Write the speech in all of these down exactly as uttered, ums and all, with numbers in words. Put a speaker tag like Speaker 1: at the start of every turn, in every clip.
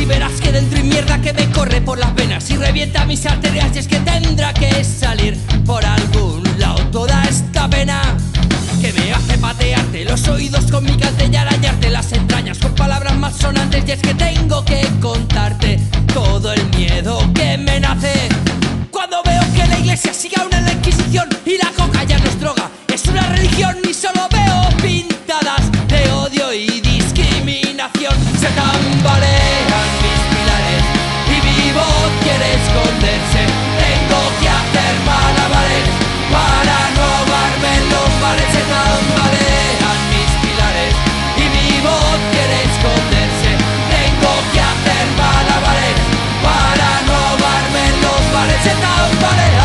Speaker 1: y verás que dentro hay mierda que me corre por las venas y revienta mis arterias, y es que tendrá que salir por algún lado toda esta pena que me hace patearte los oídos con mi cante y arañarte las entrañas con palabras malsonantes. Y es que tengo que contarte todo el miedo que me nace cuando veo que la iglesia sigue aún en la Inquisición y la coca ya no es droga, es una religión, y solo veo pintadas de odio y discriminación. Se tambalean mis pilares y mi voz quiere esconderse. Tengo que hacer malabares para no ahogarme en los bares. Se tambalean mis pilares y mi voz quiere esconderse. Tengo que hacer malabares para no ahogarme en los bares. Se tambalean.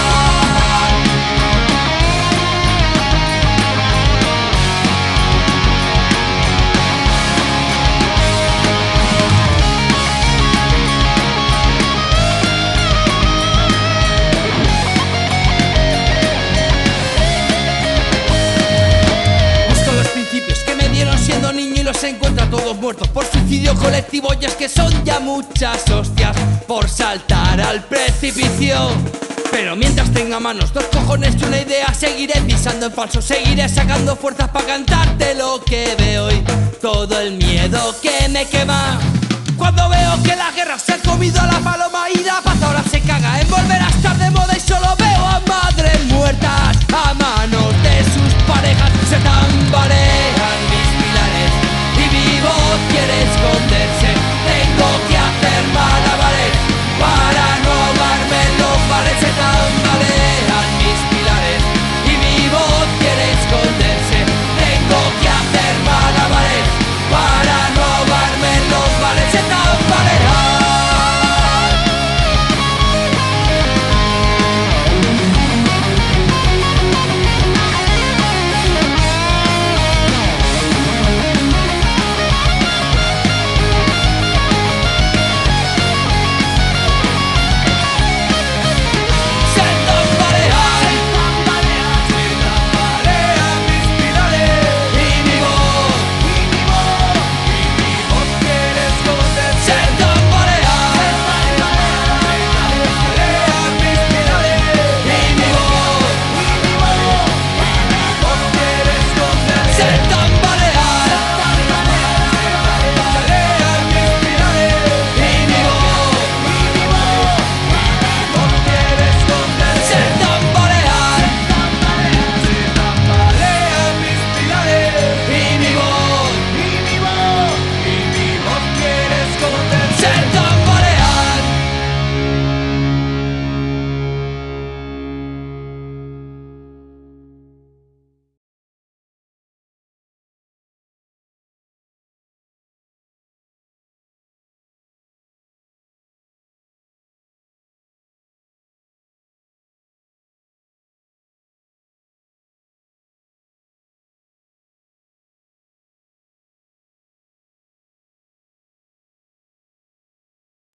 Speaker 1: Siendo niño y los encuentro a todos muertos por suicidio colectivo, y es que son ya muchas hostias por saltar al precipicio. Pero mientras tenga manos, dos cojones y una idea, seguiré pisando en falso, seguiré sacando fuerzas para cantarte lo que veo y todo el miedo que me quema. Cuando veo que la guerra se ha comido a la paloma y la paz ahora se caga en volver a estar de moda, y solo veo a madres muertas, a